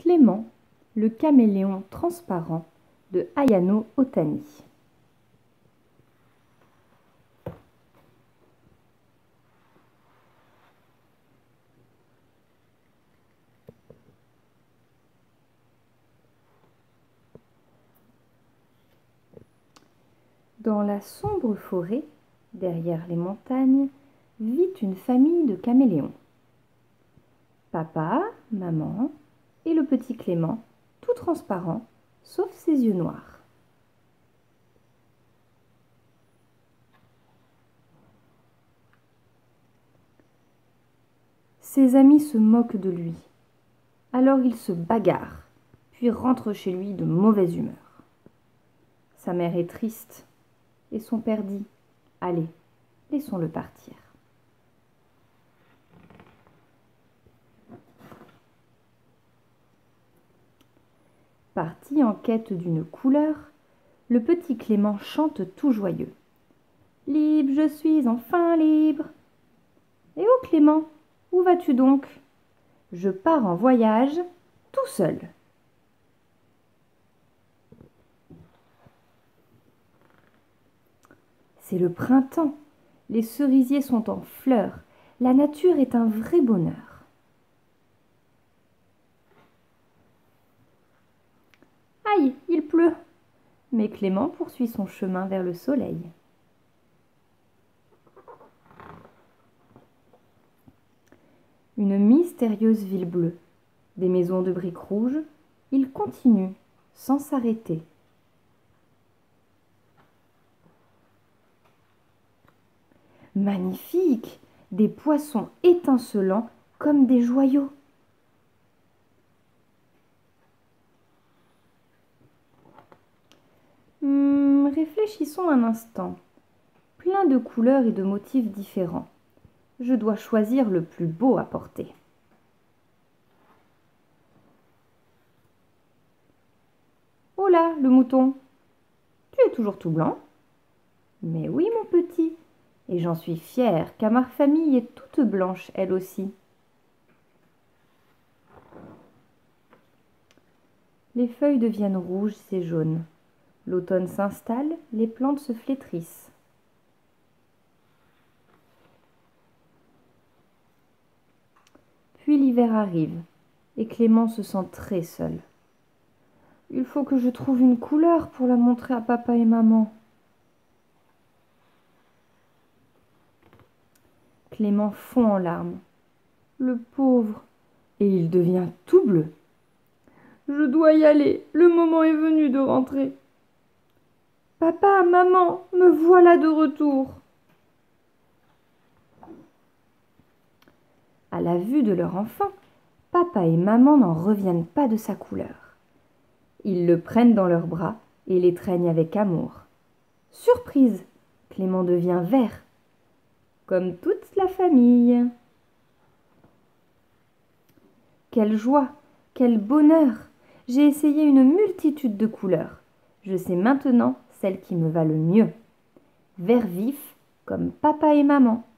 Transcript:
Clément, le caméléon transparent de Ayano Otani. Dans la sombre forêt, derrière les montagnes, vit une famille de caméléons. Papa, maman et le petit Clément, tout transparent, sauf ses yeux noirs. Ses amis se moquent de lui. Alors il se bagarre, puis rentre chez lui de mauvaise humeur. Sa mère est triste, et son père dit « Allez, laissons-le partir ». Parti en quête d'une couleur, le petit Clément chante tout joyeux. « Libre, je suis enfin libre !»« Eh oh Clément, où vas-tu donc ?»« Je pars en voyage, tout seul. » C'est le printemps, les cerisiers sont en fleurs, la nature est un vrai bonheur. Aïe, il pleut! Mais Clément poursuit son chemin vers le soleil. Une mystérieuse ville bleue, des maisons de briques rouges, il continue sans s'arrêter. Magnifique! Des poissons étincelants comme des joyaux. Réfléchissons un instant. Plein de couleurs et de motifs différents. Je dois choisir le plus beau à porter. Oh là, le mouton! Tu es toujours tout blanc? Mais oui, mon petit, et j'en suis fière, car ma famille est toute blanche, elle aussi. Les feuilles deviennent rouges et jaunes. L'automne s'installe, les plantes se flétrissent. Puis l'hiver arrive, et Clément se sent très seul. Il faut que je trouve une couleur pour la montrer à papa et maman. Clément fond en larmes. Le pauvre, et il devient tout bleu. Je dois y aller, le moment est venu de rentrer. Papa, maman, me voilà de retour. À la vue de leur enfant, papa et maman n'en reviennent pas de sa couleur. Ils le prennent dans leurs bras et l'étreignent avec amour. Surprise! Clément devient vert, comme toute la famille. Quelle joie! Quel bonheur! J'ai essayé une multitude de couleurs. Je sais maintenant celle qui me va le mieux. Vert vif, comme papa et maman.